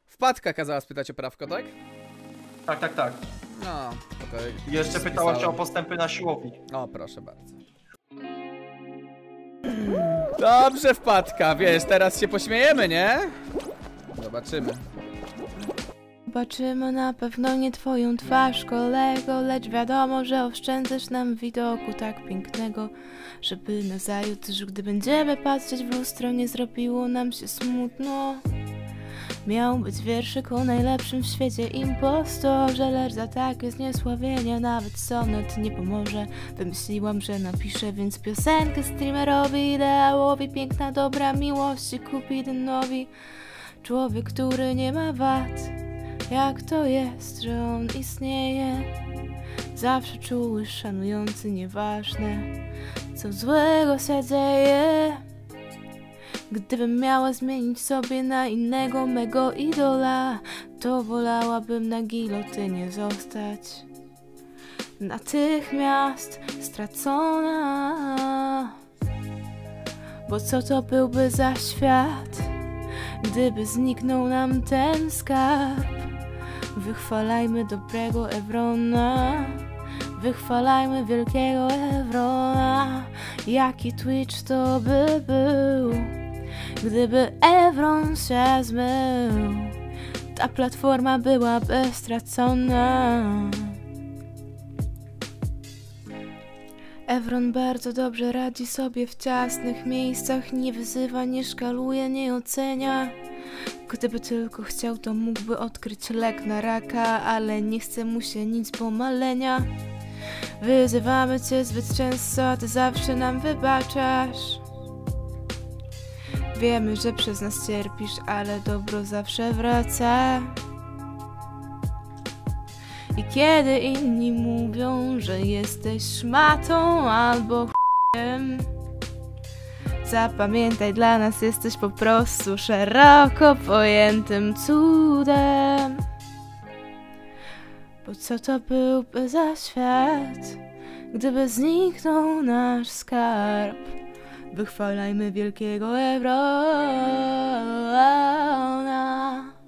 Wpadka kazała spytać o prawko, tak? Tak, tak, tak. No, okej. I jeszcze pytała się o postępy na siłowni. O, proszę bardzo. Dobrze, Wpadka, wiesz, teraz się pośmiejemy, nie? Zobaczymy. Zobaczymy na pewno nie twoją twarz, kolego, lecz wiadomo, że oszczędzasz nam widoku tak pięknego, żeby nazajutrz, gdy będziemy patrzeć w lustro, nie zrobiło nam się smutno. Miał być wierszyk o najlepszym w świecie impostorze, lecz za takie zniesławienie nawet sonet nie pomoże. Wymyśliłam, że napiszę więc piosenkę streamerowi, ideałowi, piękna, dobra miłości Kupidynowi. Człowiek, który nie ma wad, jak to jest, że on istnieje. Zawsze czuły, szanujący, nieważne, co złego się dzieje. Gdybym miała zmienić sobie na innego mego idola, to wolałabym na gilotynie zostać. Natychmiast stracona. Bo co to byłby za świat, gdyby zniknął nam ten skarb? Wychwalajmy dobrego Evrona, wychwalajmy wielkiego Evrona. Jaki Twitch to by był, gdyby Evron się zmył? Ta platforma byłaby stracona. Evron bardzo dobrze radzi sobie w ciasnych miejscach, nie wyzywa, nie szkaluje, nie ocenia. Gdyby tylko chciał, to mógłby odkryć lek na raka, ale nie chce mu się nic pomalenia. Wyzywamy cię zbyt często, a ty zawsze nam wybaczasz. Wiemy, że przez nas cierpisz, ale dobro zawsze wraca. I kiedy inni mówią, że jesteś szmatą albo ch**em, zapamiętaj, dla nas jesteś po prostu szeroko pojętym cudem. Bo co to byłby za świat, gdyby zniknął nasz skarb? Wychwalajmy wielkiego Evrona.